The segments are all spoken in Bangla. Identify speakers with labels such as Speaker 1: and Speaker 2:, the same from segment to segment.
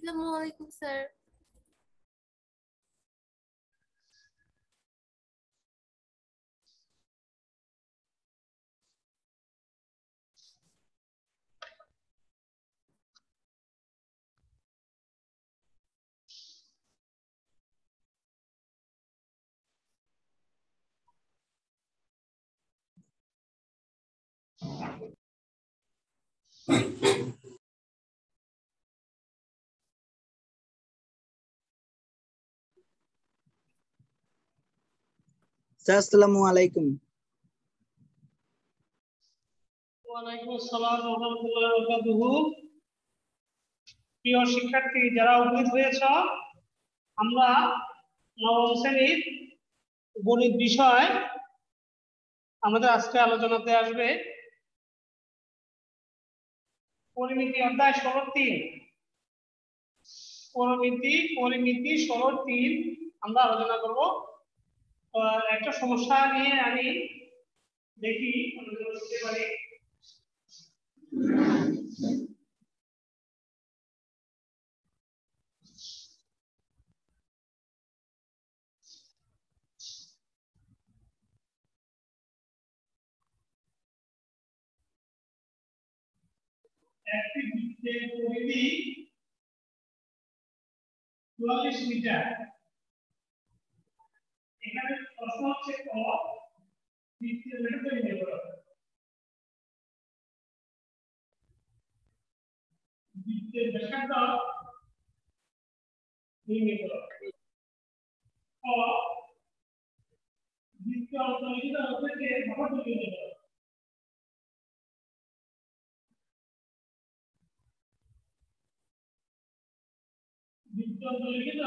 Speaker 1: আসসালামু আলাইকুম স্যার।
Speaker 2: আসসালামু আলাইকুম।
Speaker 3: ওয়ালাইকুম আসসালাম ওয়া রাহমাতুল্লাহি ওয়া বারাকাতুহু। প্রিয় শিক্ষার্থী যারা উপস্থিত হয়েছে, আমরা নবম শ্রেণীর গণিত বিষয় আমাদের আজকে আলোচনাতে আসবে পরিমিতি অধ্যায় 16-3। পরিমিতি 16-3 আমরা আলোচনা করব। একটা সমস্যা নিয়ে আমি দেখি আলোচনা করতে পারি। একটি বৃত্তের পরিধি 44 মিটার। এখানে প্রশ্ন হচ্ছে ক বৃত্তের ব্যাসার্ধ নির্ণয় করো। বৃত্তের ব্যাসার্ধ নির্ণয় করো। ক বৃত্ত অন্তর্লিখিত হচ্ছে বাহুর নির্ণয় করো। বৃত্ত অন্তর্লিখিত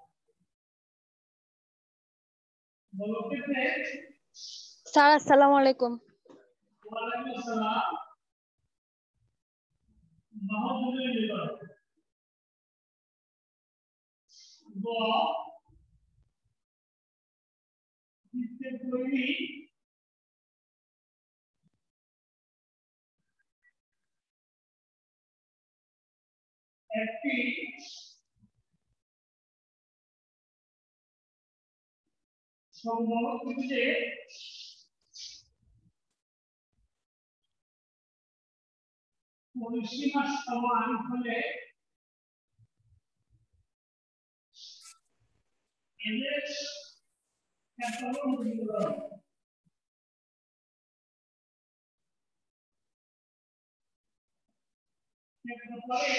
Speaker 3: বলক্ষেত্রে।
Speaker 4: স্যার আসসালামু আলাইকুম।
Speaker 3: ওয়ালাইকুম আসসালাম। বাহুর নির্ণয় করো। গ বৃত্তের পরিধি একটি সমবাহু ত্রিভুজে পরিসীমা সমান হলে এদের ক্ষেত্রফল নির্ণয় করো। ক্ষেত্রফলে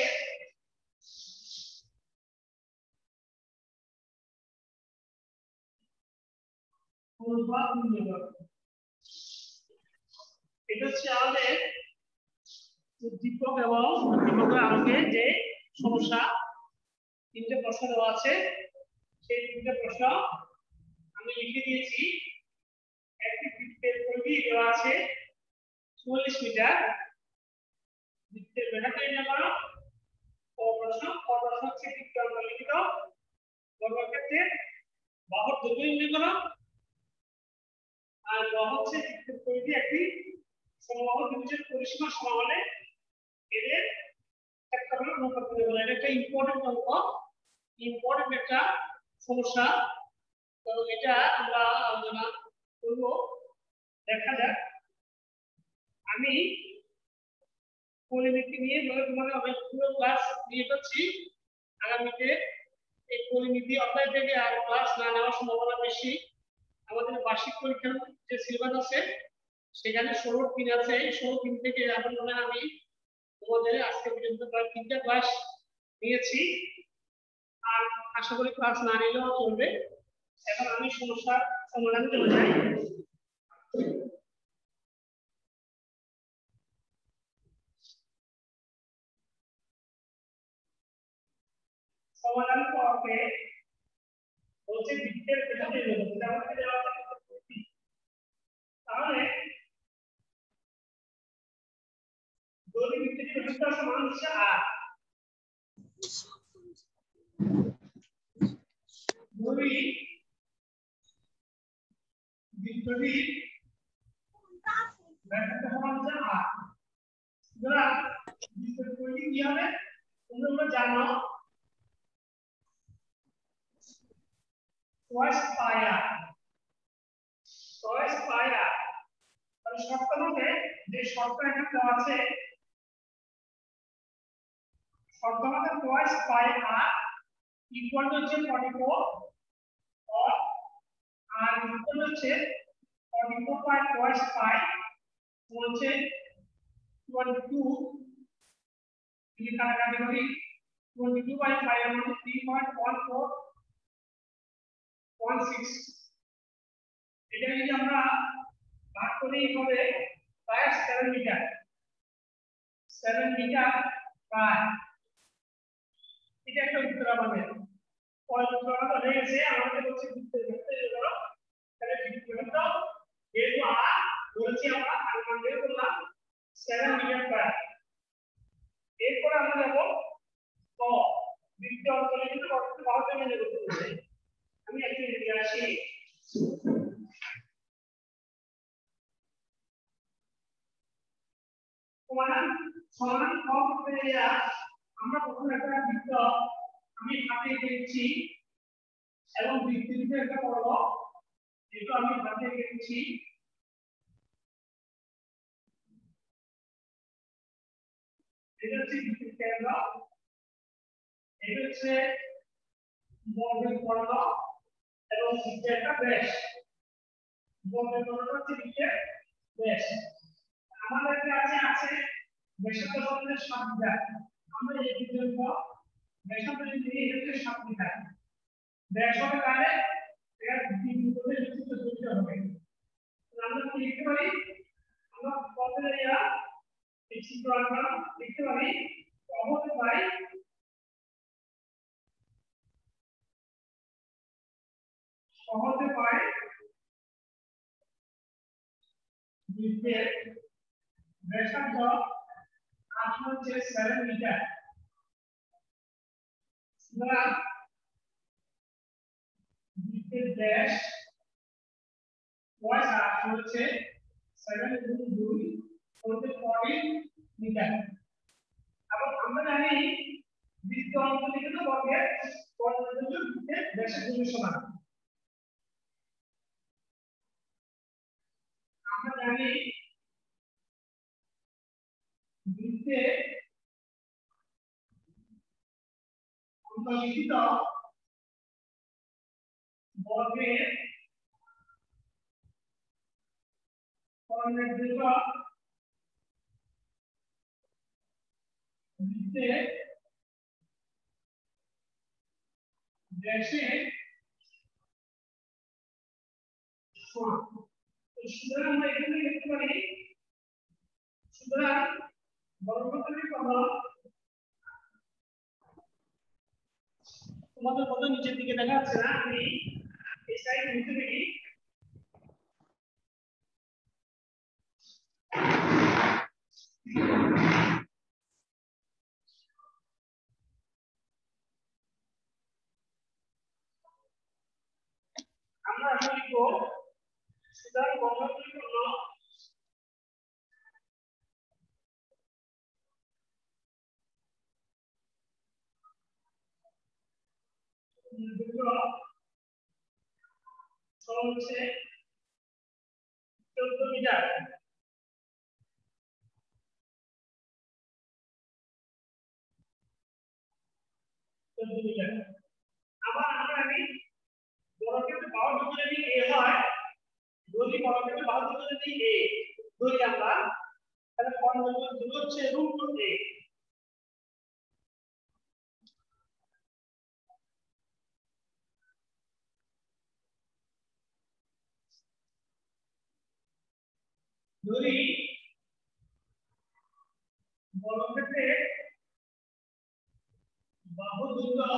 Speaker 3: অনুপাত নির্ণয় করো। এটা হচ্ছে আমাদের উদ্দীপক এবং উদ্দীপকের আলোকে যে সমস্যা তিনটে প্রশ্ন দেওয়া আছে, সেই তিনটে প্রশ্ন আমি লিখে দিয়েছি। একটি বৃত্তের পরিধি দেওয়া আছে 44 মিটার। বৃত্তের ব্যাসার্ধ নির্ণয় করো। ক প্রশ্ন হচ্ছে বৃত্ত অন্তর্লিখিত বর্গক্ষেত্রের বাহুর দৈর্ঘ্য নির্ণয় করো। আর গ হচ্ছে বৃত্তের পরিধি একটি সমবাহু ত্রিভুজের পরিসীমা সমান হলে এদের ক্ষেত্রফল অনুপাত নির্ণয় করো। এটা একটা ইম্পর্টেন্ট অঙ্ক, ইম্পর্টেন্ট একটা সমস্যা। তো এটা আমরা আলোচনা করব। দেখা যাক। আমি পরিমিতি নিয়ে তোমাকে অনেকগুলো ক্লাস নিয়ে যাচ্ছি। আগামীতে এই পরিমিতি অধ্যায় থেকে আর ক্লাস না নেওয়ার সম্ভাবনা বেশি। আমাদের বার্ষিক পরীক্ষার যে সিলেবাস আছে সেখানে 16-3 আছে। এই 16-3 থেকে এখন আমি তোমাদের আজকে পর্যন্ত প্রায় 3টা ক্লাস নিয়েছি, আর আশা করি ক্লাস না নিলেও চলবে। এখন আমি সমস্যার সমাধানে চলে যাই। সমাধান করতে বলছে বৃত্তের ব্যাসার্ধ নির্ণয় করতে। আমাদের দেওয়া আছে তাহলে দৈর্ঘ্য বৃত্তের ব্যাসার্ধ সমান হচ্ছে r। ধরি বৃত্তটির ব্যাসার্ধ সমান হচ্ছে r। সুতরাং বৃত্তের পরিধি কি হবে তোমরা জানো twice pi r তাহলে শর্তের মধ্যে যে শর্ত এখানে দেওয়া আছে শর্ত মধ্যে twice pi r equal to হচ্ছে 44 or r ইকুয়াল হচ্ছে 44 by twice pi হচ্ছে 22 ये काटाकाटी करी 22 by 5 এর মধ্যে 3.14.6 এটা যদি আমরা ভাগ করি হবে প্রায় 7 মিটার প্রায় এটা একটা উত্তর আমাদের পরের উত্তরটা হয়ে গেছে আমাদের হচ্ছে উত্তর করতে হলো তাহলে ঠিক দাও যেহেতু আর বলছি আমরা অনুমান বের করলাম 7 মিটার প্রায় এরপর আমরা যাব ক দ্বিতীয় অঙ্কনে কিন্তু কত ভাবে মেনে করতে হবে আমি একটু লিখে আসি সমাধান ক করতে গিয়ে আমরা প্রথমে একটা বৃত্ত আমি হাতে এঁকেছি এবং বৃত্তটিতে একটা করব যেটা আমি হাতে এঁকেছি এটা হচ্ছে বৃত্তের কেন্দ্র এটা হচ্ছে বর্গের বর্গ এবং বৃত্তের একটা ব্যাস বর্গের বর্গ হচ্ছে বৃত্তের ব্যাস আমাদের কাছে আছে ব্যাসার্ধ হচ্ছে 7 মিটার আমরা এই বৃত্তের উপর ব্যাসার্ধ নিয়ে হচ্ছে 7 মিটার ব্যাস হবে তাহলে এর তিন করে যুক্ত করতে হবে আমরা কি লিখতে পারি আমরা কত এরিয়া এই চিত্র আমরা লিখতে পারি সহজে পাই বৃত্তের ব্যাসার্ধ হচ্ছে 7 মিটার সুতরাং বৃত্তের ব্যাস হচ্ছে 7 গুণ 2 হচ্ছে 40 মিটার এবং আমরা জানি বৃত্ত অন্তর্লিখিত বর্গের বৃত্তের ব্যাসের দুই সমান আমরা জানি বৃত্তের অন্তর্লিখিত বর্গের কর্ণের দৈর্ঘ্য বৃত্তের ব্যাসের সমান সুতরাং আমরা এখানে লিখতে পারি সুতরাং বর্গক্ষেত্রের কর্ণ তোমাদের কত নিচের দিকে দেখা যাচ্ছে না আমি এই সাইড নিচে দেখি আমরা এখন লিখব সুতরাং বর্গক্ষেত্রের কর্ণ হচ্ছে 14 মিটার আবার আমরা জানি বর্গক্ষেত্রের বাহু দুটো যদি a হয় যদি বর্গক্ষেত্রের বাহু দুটো যদি a ধরি আমরা তাহলে কর্ণের দৈর্ঘ্য হচ্ছে √a ধরি বর্গক্ষেত্রের বাহু দৈর্ঘ্য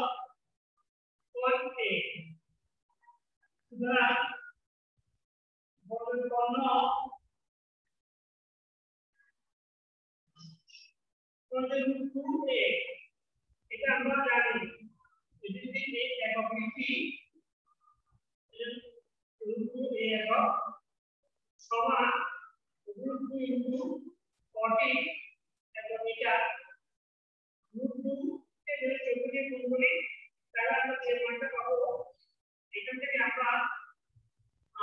Speaker 3: 1a সুতরাং বর্গের কর্ণ √2a এটা আমরা জানি এটি যদি a একক লিখি √2a একক সমান √2 * 40 একক মিটার √2 কে যদি 14 দিয়ে গুণ করি তাহলে আমরা যে মানটা পাবো এখান থেকে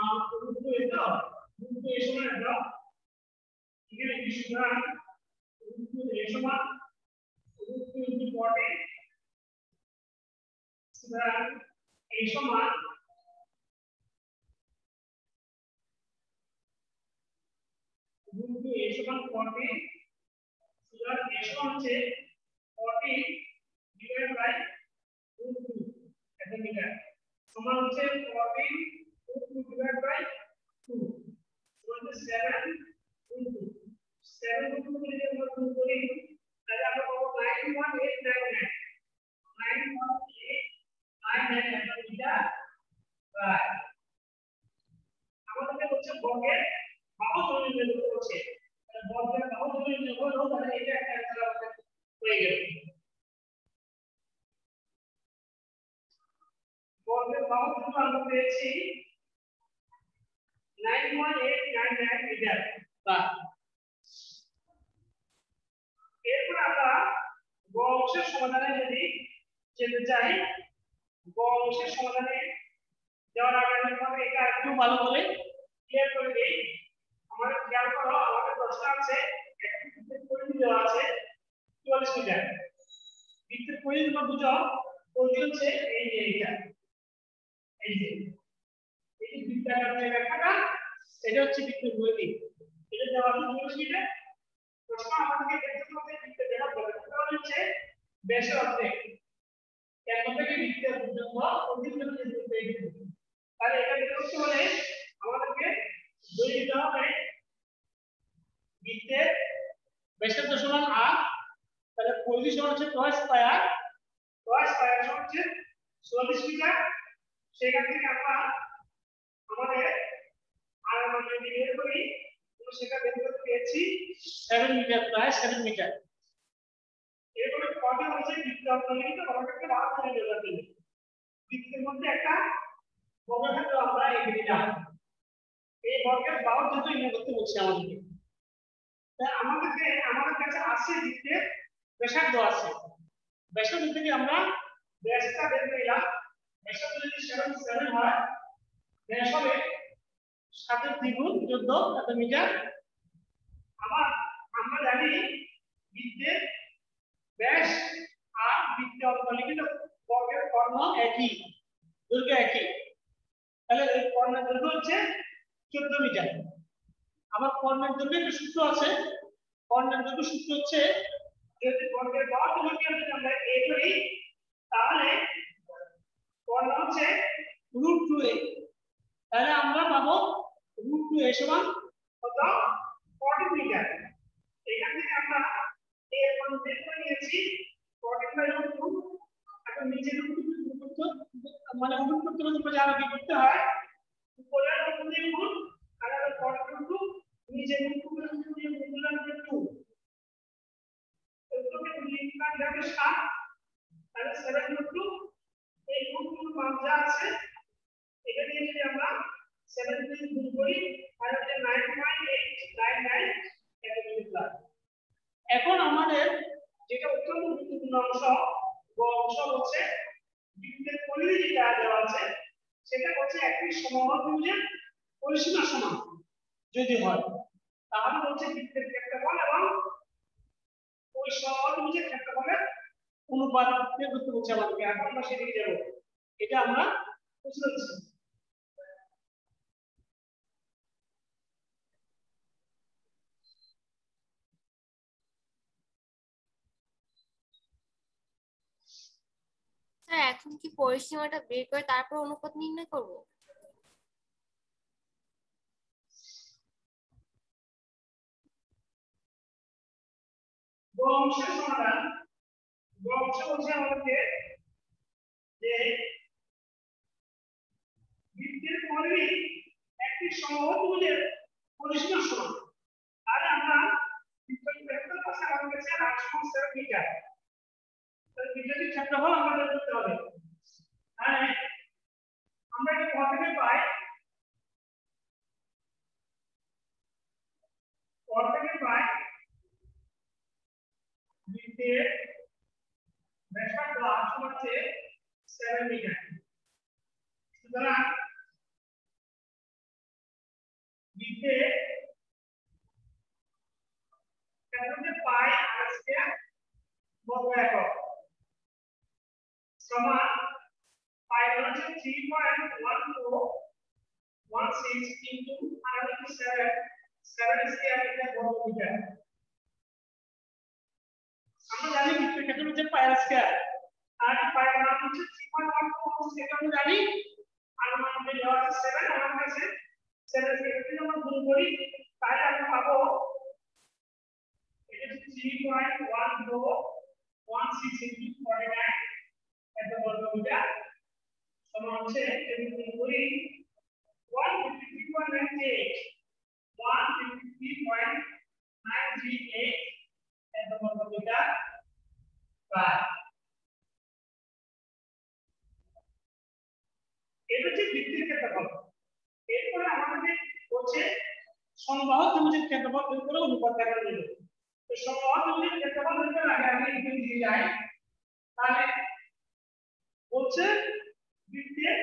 Speaker 3: রুট টু এটা রুট টু এর সমান এটা এখানে কি সুতরাং রুট টু এর সমান রুট টু ইনটু 40 সুতরাং এই সমান রুট টু এর সমান 40 সুতরাং এর সমান হচ্ছে 40 ডিভাইড বাই রুট টু এত মিটার সমান হচ্ছে 40 রুট টু ডিভাইড বাই 2 সমান হচ্ছে 7 রুট টু 7 রুট টু যদি আমরা গুণ করি তাহলে আমরা পাবো 91899 91899 মিটার বাই আমাদের হচ্ছে বর্গের বাহু দৈর্ঘ্য নির্ণয় করতে হচ্ছে বর্গের বাহু দৈর্ঘ্য নির্ণয় করলে তাহলে এটা একটা অ্যান্সার আমাদের হয়ে গেল বর্গের বাহু দৈর্ঘ্য আমরা পেয়েছি 91899 মিটার বাই এরপর আমরা গ অংশের সমাধানে যদি যেতে চাই গ অংশের সমাধানে যাওয়ার আগে আমরা এটা একটু ভালো করে ক্লিয়ার করে দেই আমাদের খেয়াল করো আমাদের প্রশ্ন আছে একটা বৃত্তের পরিধি দেওয়া আছে 44 মিটার বৃত্তের পরিধি বা বুঝো পরিধি হচ্ছে এই যে এইটা এই যে বৃত্তাকার রেখাটা এটা হচ্ছে বৃত্তের পরিধি এটা দেওয়া আছে 44 মিটার প্রশ্ন আমাদেরকে দেখতে হবে বৃত্তের যেটা বলে সেটা হচ্ছে ব্যাসের অর্ধেক কেন থেকে বৃত্তের পর্যন্ত পরিধির পেয়ে তাহলে এটা বের করতে হলে আমাদেরকে দুই দিতে হবে বৃত্তের ব্যাসার্ধ সমান r তাহলে পরিধি সমান হচ্ছে টয় স্কয়ার সমান হচ্ছে 44 মিটার সেখান থেকে আমরা আমাদের r মান যদি বের করি তো সেটা বের করতে পেয়েছি 7 মিটার প্রায় 7 মিটার এরপরে কত হচ্ছে বৃত্তের অন্তর্নিহিত বর্গক্ষেত্র বাহু দৈর্ঘ্য নির্ণয় বৃত্তের মধ্যে একটা বর্গক্ষেত্র আমরা এঁকে দিলাম এই বর্গের বাহু দৈর্ঘ্য নির্ণয় করতে বলছে আমাদেরকে তাই আমাদের কাছে আছে বৃত্তের ব্যাসার্ধ আছে ব্যাসার্ধ থেকে আমরা ব্যাসটা বের করলাম ব্যাসার্ধ যদি 7 হয় ব্যাস হবে 7 এর দ্বিগুণ 14 এত মিটার আমরা জানি বৃত্তের ব্যাস আর বৃত্তের অন্তর্লিখিত বর্গের কর্ণ একই দৈর্ঘ্য একই তাহলে এই কর্ণের দৈর্ঘ্য হচ্ছে 14 মিটার আবার কর্ণের দৈর্ঘ্যের একটা সূত্র আছে কর্ণের দৈর্ঘ্য সূত্র হচ্ছে যদি বর্গের বাহু দৈর্ঘ্য যদি আমরা a ধরি তাহলে কর্ণ হচ্ছে √2a তাহলে আমরা পাবো √2a সমান কত 40 মিটার এখান থেকে আমরা a এর মান বের করে নিয়েছি 40/√2 এখন নিচে √2 মানে গুণ করতে হলে যা আগে করতে হয় উপরে √2 দিয়ে গুণ আর 40/√2 নিচে √2 দিয়ে গুণ করলে 2 এরপরে লিখলাম যাবে 7 তাহলে 7/√2 এই √2 মান যা আছে এটা দিয়ে যদি আমরা 7 দিয়ে গুণ করি তাহলে 9.899 এত মিটার এখন আমাদের যেটা অত্যন্ত গুরুত্বপূর্ণ অংশ অংশ হচ্ছে বৃত্তের পরিধি যেটা দেওয়া আছে সেটা হচ্ছে একটি সমবাহু ত্রিভুজের পরিসীমা সমান যদি হয় তাহলে হচ্ছে বৃত্তের ক্ষেত্রফল এবং ওই সমবাহু ত্রিভুজের ক্ষেত্রফলের অনুপাত বের করতে বলছে আমাদেরকে এখন আমরা সেদিকে যাব এটা আমরা বুঝতে পারছি
Speaker 4: স্যার এখন কি পরিসীমাটা বের করে তারপর অনুপাত নির্ণয় করব
Speaker 3: অংশের সমাধান অংশ হচ্ছে আমাদের যে বৃত্তের পরিধি একটি সমবাহু ত্রিভুজের পরিসীমা সমান আর আমরা বৃত্তের ভেতর পাশে আমাদের কাছে 8.7 মিটার তাহলে বৃত্তের ক্ষেত্রফল আমাদের করতে হবে মানে আমরা এটা কোথা থেকে পাই বৃত্তের ব্যাসার্ধ হচ্ছে 7 মিটার সুতরাং বর্গ একক সমান পাই হচ্ছে 3.1416 ইনটু 7 স্কয়ার এটা বর্গ মিটার আমরা জানি বৃত্তের ক্ষেত্র হচ্ছে পাই স্কয়ার আর পাই মান হচ্ছে 3.14 সেটা আমরা জানি আর মান হবে দেওয়া আছে 7 আমার কাছে 7 থেকে যদি আমরা গুণ করি তাহলে আমরা পাবো এটা হচ্ছে 3.1416 ইনটু 49 এত বর্গ মিটার সমান হচ্ছে যদি গুণ করি 153.98 এত বর্গ মিটার প্রায় এটা হচ্ছে বৃত্তের ক্ষেত্রফল এরপরে আমাদের হচ্ছে সমবাহু ত্রিভুজের ক্ষেত্রফল বের করে অনুপাত দেখা যাবে তো সমবাহু ত্রিভুজের ক্ষেত্রফল বের করার আগে আমি একটু দিয়ে যাই তাহলে হচ্ছে বৃত্তের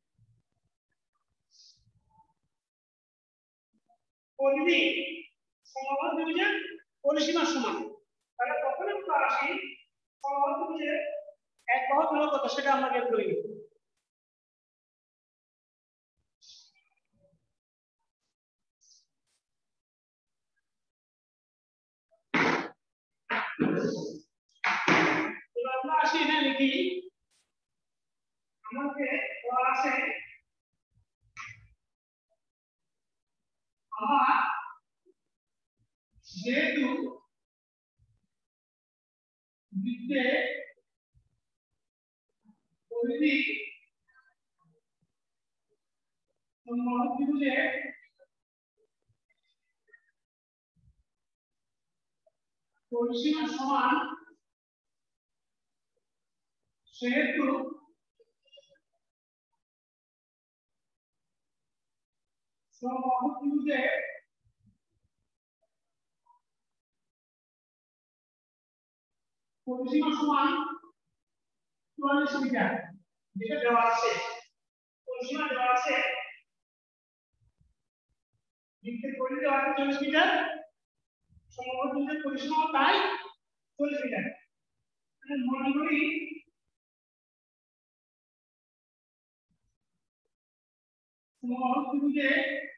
Speaker 3: পরিধি সমবাহু ত্রিভুজের পরিসীমার সমান তাহলে প্রথমে আমরা আসি সমবাহু ত্রিভুজের এক বাহু দৈর্ঘ্য কত সেটা আমরা বের করে নিব এবার আমরা আসি এখানে লিখি আমাকে বলা আছে আমার যেহেতু বৃত্তের পরিধি সমবাহু ত্রিভুজের পরিসীমা সমান সেহেতু সমবাহু ত্রিভুজের পরিসীমা সমান 44 মিটার যেটা দেওয়া আছে পরিসীমা দেওয়া আছে বৃত্তের পরিধি দেওয়া আছে 40 মিটার সমবাহু ত্রিভুজের পরিসীমা তাই 40 মিটার মানে মনে করি সমবাহু ত্রিভুজের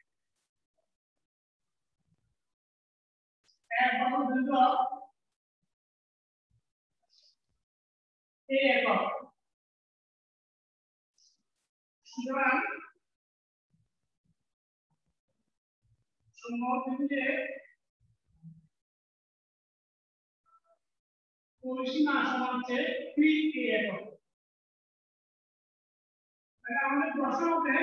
Speaker 3: এক বাহু দৈর্ঘ্য a একক সুতরাং সমবাহু ত্রিভুজের পরিসীমা সমান হচ্ছে 3a একক তাহলে আমাদের প্রশ্ন হবে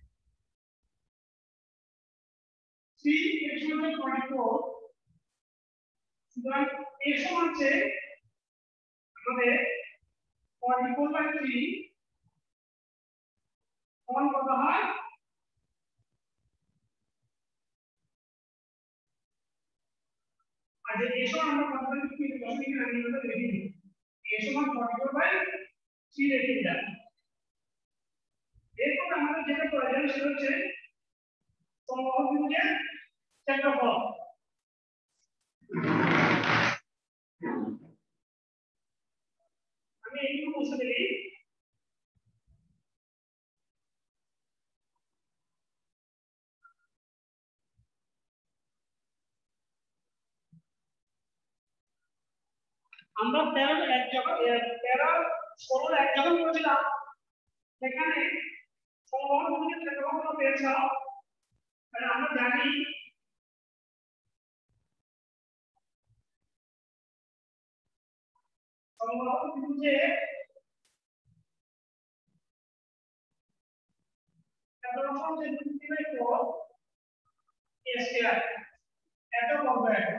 Speaker 3: 3 x সমান 44 সুতরাং a সমান হচ্ছে আমাদের 44/3 সমান কত হয় আর যে a সমান আমরা কত লিখি দশমিক আগে আমরা লিখে দিই a সমান 44/3 লিখে দিলাম এরপর আমাদের যেটা প্রয়োজন সেটা হচ্ছে সমবাহু ত্রিভুজের ক্ষেত্রফল আমি একটু মুছে দিই আমরা 13 এক যখন 13 16 এক যখন করেছিলাম সেখানে সমবাহু ত্রিভুজের ক্ষেত্রফল কত পেয়েছিল তাহলে আমরা জানি সমবাহু ত্রিভুজের ক্ষেত্রফল হচ্ছে 2/4 a স্কয়ার এত বর্গ একক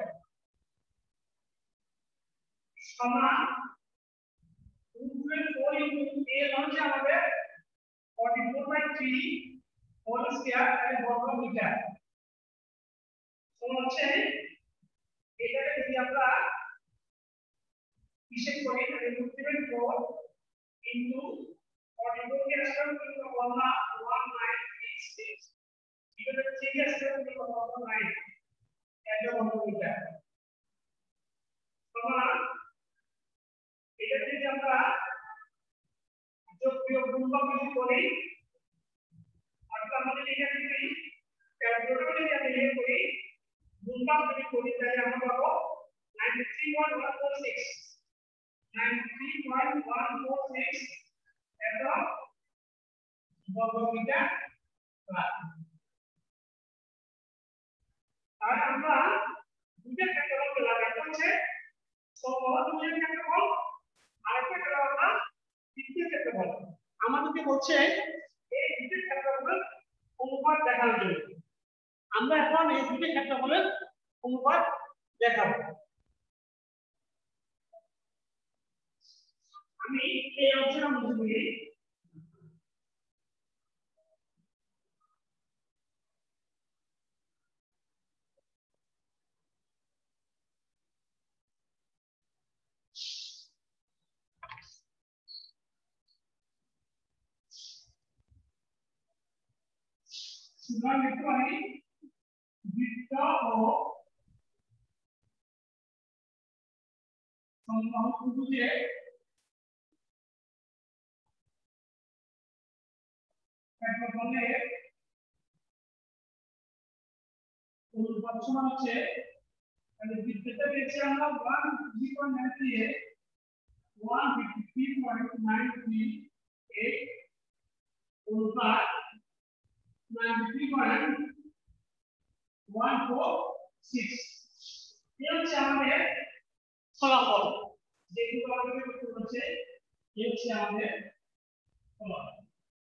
Speaker 3: সমান 2/4 ইনটু a হচ্ছে আমাদের 44/3 হোল স্কয়ার তাহলে বর্গ মিটার সমান হচ্ছে এটাকে যদি আমরা হিসেব করি তাহলে 2/4 ইনটু 44 কে স্কয়ার করলে কত না 1936 এটা 3 কে স্কয়ার করলে কত 9 এত বর্গ মিটার সমান করি অর্থাৎ আমরা যদি এখানে যদি ক্যালকুলেটরে যদি আমরা ইয়ে করি গুণফল যদি করি তাহলে আমরা পাবো 93.146 এত বর্গমিটার প্লাস। তাহলে আমরা দুইটা ক্ষেত্রফল পেলাম, একটা হচ্ছে সমবাহুর ক্ষেত্রফল আর একটা পেলাম আমরা বৃত্তের ক্ষেত্রফল। আমাদেরকে বলছে এই দুইটা ক্ষেত্রফলের অনুপাত দেখানোর জন্য। আমরা এখন এই দুইটা ক্ষেত্রফলের অনুপাত দেখাবো। আমি এই অংশটা মুছে দিই। সুতরাং লিখতে পারি বৃত্ত ও সমবাহু ত্রিভুজের ক্ষেত্রফলের অনুপাত সমান হচ্ছে, তাহলে বৃত্তটা পেয়েছি আমরা 153.93 153.93 অনুপাত 93.146 এই হচ্ছে আমাদের ফলাফল। যেগুলো আমাদের করতে হচ্ছে এই হচ্ছে আমাদের ফলাফল।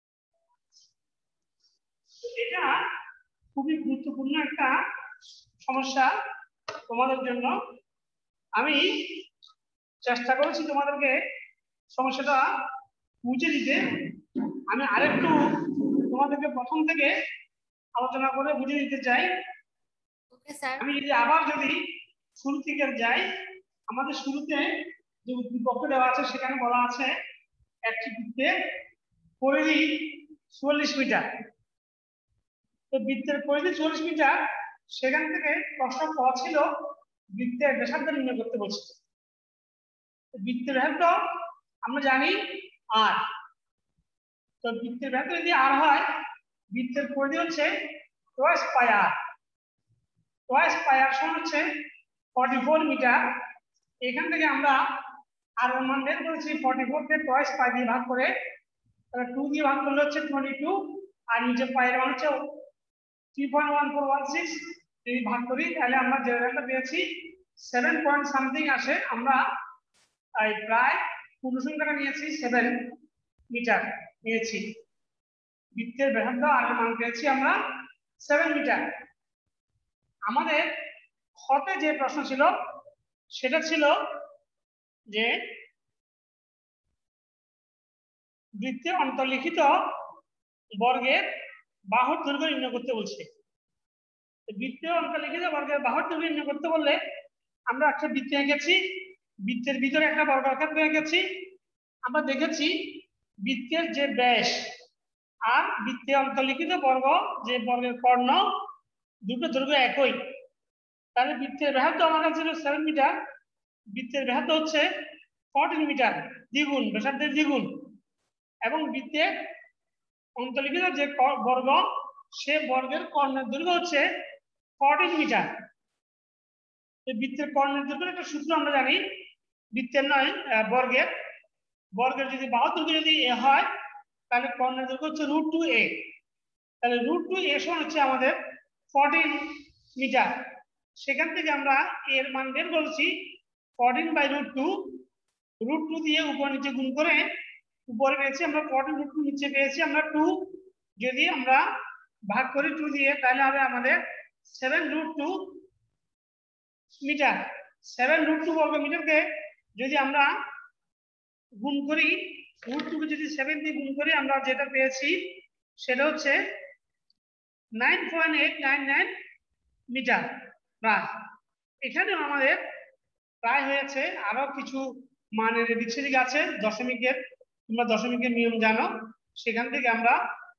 Speaker 3: এটা খুবই গুরুত্বপূর্ণ একটা সমস্যা তোমাদের জন্য। আমি চেষ্টা করেছি তোমাদেরকে সমস্যাটা বুঝে দিতে। আমি আরেকটু তোমাদেরকে প্রথম থেকে আলোচনা করে বুঝে দিতে চাই।
Speaker 4: Okay sir.
Speaker 3: আমি যদি আবার যদি শুরু থেকে যাই, আমাদের শুরুতে যে উদ্দীপক দেওয়া আছে সেখানে বলা আছে একটি বৃত্তের পরিধি 44 মিটার। তো বৃত্তের পরিধি 44 মিটার, সেখান থেকে প্রশ্ন পাওয়া ছিল বৃত্তের ব্যাসার্ধ নির্ণয় করতে বলছে। বৃত্তের ব্যাসার্ধ আমরা জানি আর, তো বৃত্তের ব্যাসার্ধ যদি আর হয়, বৃত্তের পরিধি হচ্ছে টয়েস পাই আর। টয়েস পাই আর সমান হচ্ছে 44 মিটার। এখান থেকে আমরা আর এর মান বের করেছি 44 কে টয়েস পাই দিয়ে ভাগ করে, তাহলে 2 দিয়ে ভাগ করলে হচ্ছে 22, আর নিচে পাই এর মান হচ্ছে 3.1416। যদি ভাগ করি তাহলে আমরা যে রেজাল্টটা পেয়েছি 7 পয়েন্ট সামথিং আসে। আমরা প্রায় পূর্ণ সংখ্যাটা নিয়েছি 7 মিটার নিয়েছি। বৃত্তের ব্যাসার্ধ আর মান পেয়েছি আমরা 7 মিটার। আমাদের হতে যে প্রশ্ন ছিল সেটা ছিল যে বৃত্তে অন্তর্লিখিত বর্গের বাহুর দৈর্ঘ্য নির্ণয় করতে বলছে। বৃত্তে অন্তর্লিখিত বর্গের বাহুর দৈর্ঘ্য নির্ণয় করতে বললে আমরা একটা বৃত্ত এঁকেছি, বৃত্তের ভিতরে একটা বর্গাকার এঁকেছি। আমরা দেখেছি বৃত্তের যে ব্যাস আর বৃত্তে অন্তর্লিখিত বর্গ যে বর্গের কর্ণ দুটো দৈর্ঘ্য একই। তাহলে বৃত্তের ব্যাসার্ধ আমার কাছে ছিল 7 মিটার, বৃত্তের ব্যাসার্ধ হচ্ছে 14 মিটার, দ্বিগুণ, ব্যাসার্ধের দ্বিগুণ। এবং বৃত্তের অন্তর্লিখিত যে বর্গ সে বর্গের কর্ণের দৈর্ঘ্য হচ্ছে 14 মিটার। বৃত্তের কর্ণের দৈর্ঘ্যের একটা সূত্র আমরা জানি, বৃত্তের নয় বর্গের। বর্গের যদি বাহুর দৈর্ঘ্য যদি এ হয় তাহলে কর্ণের দৈর্ঘ্য হচ্ছে √2a। তাহলে √2a সমান হচ্ছে আমাদের 14 মিটার। সেখান থেকে আমরা এর মান বের করেছি 14/√2। √2 দিয়ে উপর নিচে গুণ করে উপরে পেয়েছি আমরা 14, √2 নিচে পেয়েছি আমরা 2। যদি আমরা ভাগ করি 2 দিয়ে তাহলে হবে আমাদের 7√2 মিটার। 7√2 বর্গ মিটারকে যদি আমরা গুণ করি, √2 কে যদি 7 দিয়ে গুণ করি আমরা যেটা পেয়েছি সেটা হচ্ছে 9.899 মিটার প্রায়। এখানে আমাদের প্রায় হয়েছে। আরো কিছু মানের এদিক সেদিক আছে, দশমিকের, তোমরা দশমিকের নিয়ম জানো, সেখান থেকে আমরা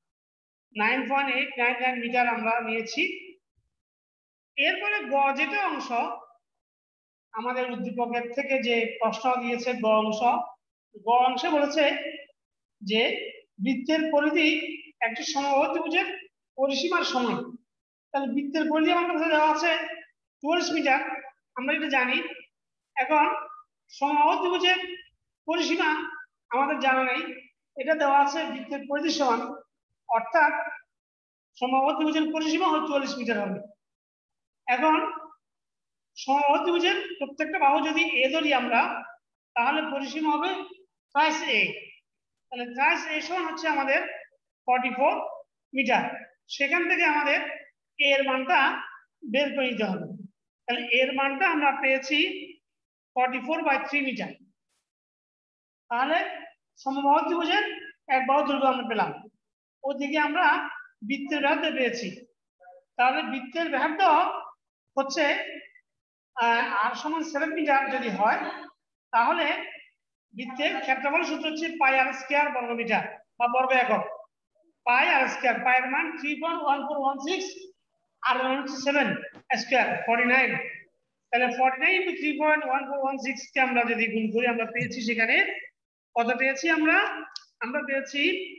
Speaker 3: 9.899 মিটার আমরা নিয়েছি। এরপরে গ যেটা অংশ আমাদের উদ্দীপকের থেকে যে প্রশ্ন দিয়েছে গ অংশ, গ অংশে বলেছে যে বৃত্তের পরিধি একটি সমবাহু ত্রিভুজের পরিসীমার সমান। তাহলে বৃত্তের পরিধি আমাদের কাছে দেওয়া আছে 40 মিটার, আমরা এটা জানি। এখন সমবাহু ত্রিভুজের পরিসীমা আমাদের জানা নেই, এটা দেওয়া আছে বৃত্তের পরিধি সমান, অর্থাৎ সমবাহু ত্রিভুজের পরিসীমা হচ্ছে 40 মিটার হবে। এখন সমবাহু ত্রিভুজের প্রত্যেকটা বাহু যদি এ ধরি আমরা, তাহলে পরিসীমা হবে ট্রাইস এ। তাহলে ট্রাইস এ সমান হচ্ছে আমাদের 44 মিটার। সেখান থেকে আমাদের এর মানটা বের করে নিতে হবে। তাহলে এর মানটা আমরা পেয়েছি 44/3 মিটার। তাহলে সমবাহু ত্রিভুজের এক বাহু দৈর্ঘ্য আমরা পেলাম, ওদিকে আমরা বৃত্তের ব্যাসার্ধ পেয়েছি। তাহলে বৃত্তের ব্যাসার্ধ হচ্ছে r সমান 7 মিটার যদি হয়, তাহলে বৃত্তের ক্ষেত্রফল সূত্র হচ্ছে পাই আর স্কয়ার বর্গ মিটার বা বর্গ একক। পাই আর স্কয়ার, পাই এর মান 3.1416 আর মান হচ্ছে 7 স্কয়ার 49। তাহলে 49 * 3.1416 কে আমরা যদি গুণ করি, আমরা পেয়েছি সেখানে কত পেয়েছি? আমরা পেয়েছি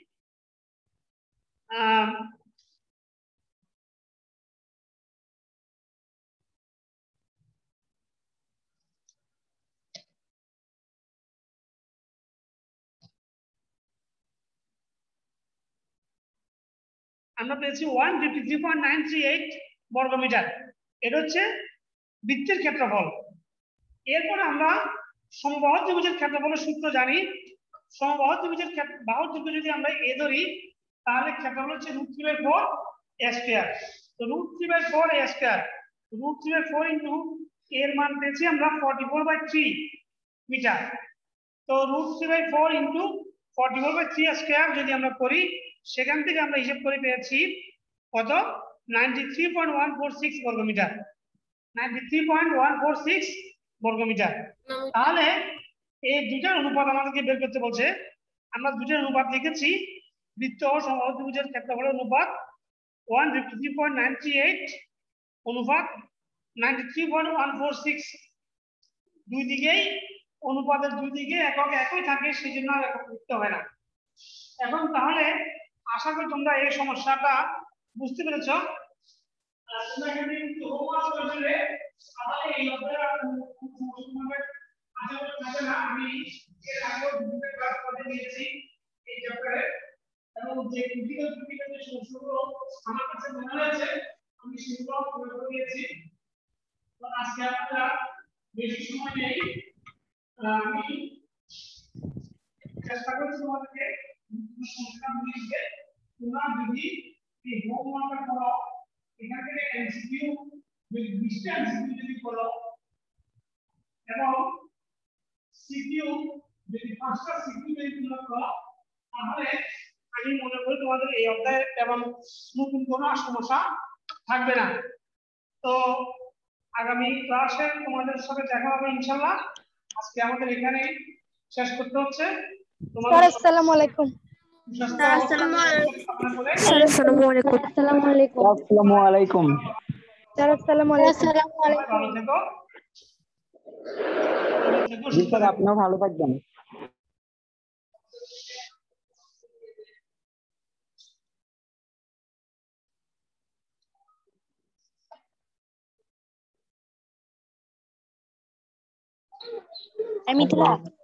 Speaker 3: আমরা পেয়েছি 153.938 বর্গ মিটার। এটা হচ্ছে বৃত্তের ক্ষেত্রফল। এরপর আমরা সমবাহু ত্রিভুজের ক্ষেত্রফলের সূত্র জানি। সমবাহু ত্রিভুজের বাহুর দৈর্ঘ্য যদি আমরা এ ধরি, তাহলে ক্ষেত্রফল হচ্ছে √3/4 a স্কয়ার। তো √3/4 a স্কয়ার, √3/4 ইনটু এর মান পেয়েছি আমরা 44/3 মিটার। তো √3/4 ইনটু 44/3 স্কয়ার যদি আমরা করি, সেখান থেকে আমরা হিসাব করে পেয়েছি কত? 93.146 বর্গ মিটার। 93.146 বর্গ মিটার। তাহলে এই দুইটার অনুপাত আমাদেরকে বের করতে বলছে। আমরা দুইটার অনুপাত লিখেছি। বৃত্ত ও সমবাহু ত্রিভুজের ক্ষেত্রফলের অনুপাত 153.938 অনুপাত 93.146। দুই দিকেই অনুপাতের দুই দিকে একক একই থাকে, সেই জন্য একক লিখতে হয় না। এখন তাহলে আশা করি তোমরা এই সমস্যাটা বুঝতে পেরেছো। তোমরা এখানে একটু হোমওয়ার্ক করলে তাহলে এই অধ্যায়ে সমস্যাভাবে আশা করি থাকবে না। আমি এর আগে দুটো ক্লাস করে দিয়েছি এই চ্যাপ্টারে, এবং যে ক্রিটিক্যাল যে সমস্যাগুলো আমার কাছে মনে হয়েছে আমি সেগুলো করে দিয়েছি। তো আজকে আমরা বেশি সময় নেই, আমি চেষ্টা করছি তোমাদেরকে সংখ্যা বুঝিয়ে তোমরা যদি এই হোমওয়ার্কটা করো, এখান থেকে এমসিকিউ যদি 20টা এমসিকিউ যদি করো এবং সিকিউ যদি 5টা সিকিউ যদি তোমরা করো, তাহলে আমি মনে করি তোমাদের এই অধ্যায়ে এবং নতুন কোনো সমস্যা থাকবে না। তো আগামী ক্লাসে তোমাদের সাথে দেখা হবে ইনশাআল্লাহ। আজকে আমাদের এখানে শেষ করতে হচ্ছে।
Speaker 1: স্যার আসসালামু আলাইকুম।
Speaker 2: আসসালামু আলাইকুম।
Speaker 1: স্যার আসসালামু আলাইকুম। আসসালামু আলাইকুম।
Speaker 2: আসসালামু আলাইকুম।
Speaker 1: স্যার আসসালামু আলাইকুম।
Speaker 3: ভালো থেকো।
Speaker 2: জি স্যার, আপনিও ভালো থাকবেন।
Speaker 1: আমি